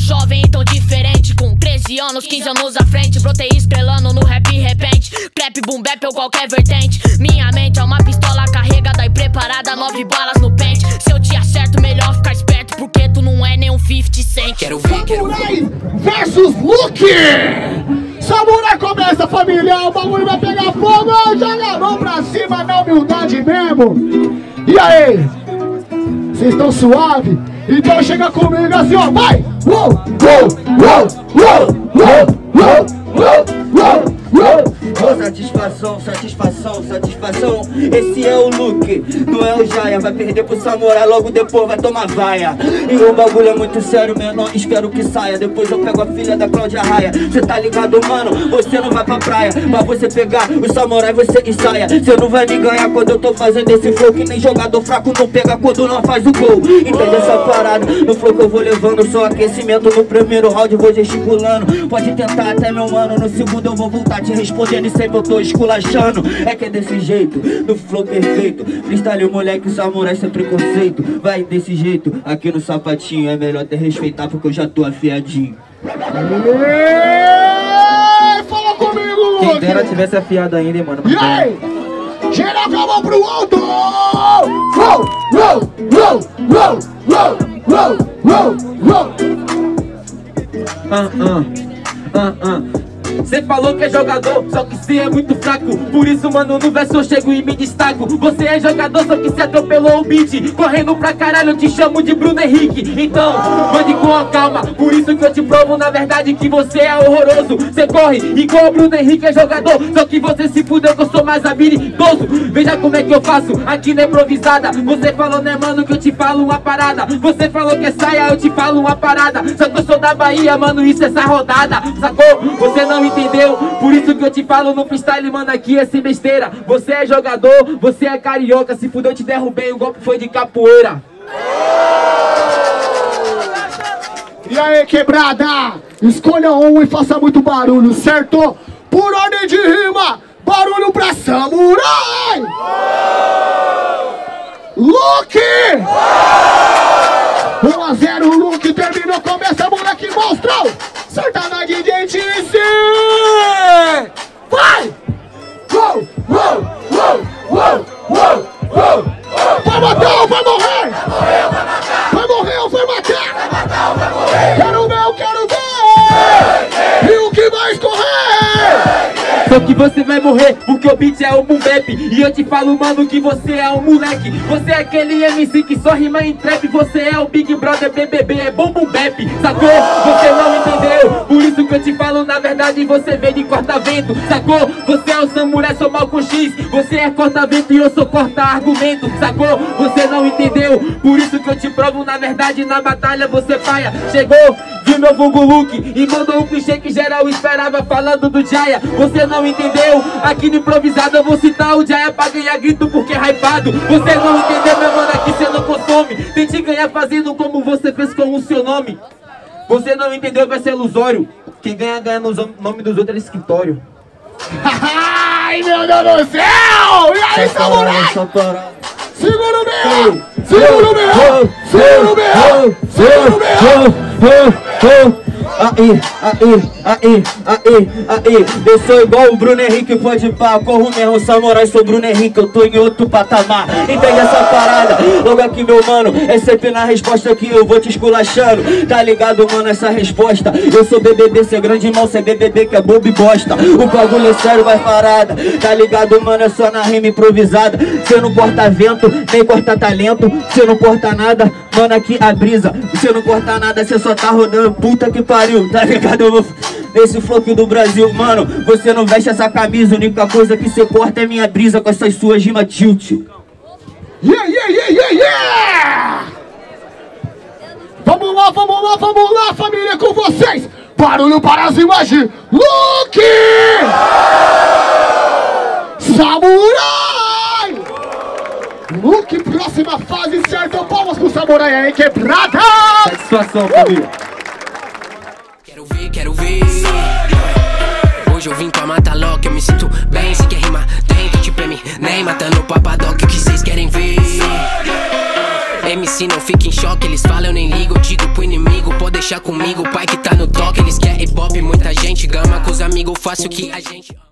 jovem e tão diferente. Com 13 anos, 15 anos à frente. Brotei estrelando no rap repente. Trap, boom bap ou qualquer vertente. Minha mente é uma pistola carregada e preparada, 9 balas no pente. Se eu te acerto, melhor ficar esperto, porque tu não é nem um 50 Cent. Quero ver, Samurai versus Luke. Samurai começa, família. O bagulho vai pegar fogo. Joga a mão pra cima na humildade mesmo. E aí? Vocês estão suave? Então chega comigo assim, ó. Vai! Uou, uou, uou, uou, uou, uou, uou, uou, uou. Satisfação, satisfação, satisfação. Esse é o Luke, não é o Jaya. Vai perder pro Samurai, logo depois vai tomar vaia. E o bagulho é muito sério, menor, espero que saia. Depois eu pego a filha da Cláudia Raia. Cê tá ligado, mano, você não vai pra praia. Pra você pegar o Samurai, você ensaia. Cê não vai me ganhar quando eu tô fazendo esse flow. Que nem jogador fraco não pega quando não faz o gol. Entende essa parada? No flow que eu vou levando, só aquecimento. No primeiro round eu vou gesticulando. Pode tentar até, meu mano, no segundo eu vou voltar te respondendo. E sempre eu tô esculachando. É que é desse jeito, no flow perfeito. Freestyle, moleque, Samurai sem preconceito. Vai desse jeito, aqui no sapatinho. É melhor te respeitar porque eu já tô afiadinho. Fala comigo, Luke. Quem dera tivesse afiado ainda, hein, mano. E aí? Geral com a mão pro alto. Uou, uou, uou, uou, uou, uou, uou, uou. Cê falou que é jogador, só que cê é muito fraco. Por isso, mano, no verso eu chego e me destaco. Você é jogador, só que cê atropelou o beat. Correndo pra caralho, eu te chamo de Bruno Henrique. Então, mande com a calma. Por isso que eu te provo, na verdade, que você é horroroso. Cê corre igual o Bruno Henrique é jogador, só que você se fudeu que eu sou mais habilidoso. Veja como é que eu faço, aqui na improvisada. Você falou, né, mano, que eu te falo uma parada. Você falou que é saia, eu te falo uma parada. Só que eu sou da Bahia, mano, isso é essa rodada. Sacou? Você não entendeu? Por isso que eu te falo no freestyle, mano, aqui é sem besteira. Você é jogador, você é carioca. Se fudeu, eu te derrubei, o golpe foi de capoeira. E aí, quebrada? Escolha um e faça muito barulho, certo? Por ordem de rima, barulho pra Samurai! Luke! 1-0, Luke terminou, começa, moleque, monstro! Certa na DJ TC! Vai! Uou, uou, uou, uou, uou, uou! Vai matar ou vai morrer? Vai morrer ou vai matar? Vai morrer! Quero ver, eu quero ver! E o que vai escorrer? Só que você vai morrer, porque o beat é o boom bap. E eu te falo, mano, que você é um moleque. Você é aquele MC que só rima em trap. Você é o Big Brother BBB, é bom boom bap. Sacou? Você não entendeu. Por isso que eu te falo, na verdade, você vem de corta-vento. Sacou? Você é o Samurai, sou mal com X. Você é corta-vento e eu sou corta-argumento. Sacou? Você não entendeu. Por isso que eu te provo, na verdade, na batalha você paia. Chegou de novo o Luke e mandou um clichê que geral esperava falando do Jaya. Você não entendeu? Aqui no improvisado eu vou citar o Jaya pra ganhar grito porque é hypado. Você não entendeu, meu mano, aqui você não consome. Tente ganhar fazendo como você fez com o seu nome. Você não entendeu, vai ser ilusório. Quem ganha, ganha no nome dos outros é escritório. Ai, meu Deus do céu! E aí, Samurai? Segura o meu! Segura o meu! Segura o meu! Segura o meu! Aí, eu sou igual o Bruno Henrique, pode pá. Corro mesmo, Samurai, sou Bruno Henrique, eu tô em outro patamar. Entende essa parada? Logo aqui, meu mano, é sempre na resposta que eu vou te esculachando. Tá ligado, mano, essa resposta? Eu sou BBB, cê é grande irmão, cê é BBB que é bobo e bosta. O bagulho é sério, vai parada. Tá ligado, mano, é só na rima improvisada. Cê não corta vento, nem corta talento. Cê não corta nada, mano, aqui a brisa. Cê não corta nada, cê só tá rodando, puta que pariu. Tá ligado? Eu vou nesse flow do Brasil, mano. Você não veste essa camisa, a única coisa que você corta é minha brisa com essas suas rimas tilt. Yeah, yeah, yeah, yeah, yeah! Vamos lá, família, com vocês! Barulho para as imagens! Luke! Samurai! Luke, próxima fase, certo? Palmas pro Samurai aí, quebrada! Satisfação, família. Quero ver. Hoje eu vim pra matar logo, eu me sinto bem. Se quer rimar, tem, tô te prêmio. Nem matando o papadoc, o que vocês querem ver? MC não fica em choque, eles falam eu nem ligo, eu digo pro inimigo, pode deixar comigo, o pai que tá no toque. Eles querem hip hop, muita gente gama, com os amigos faço o que a gente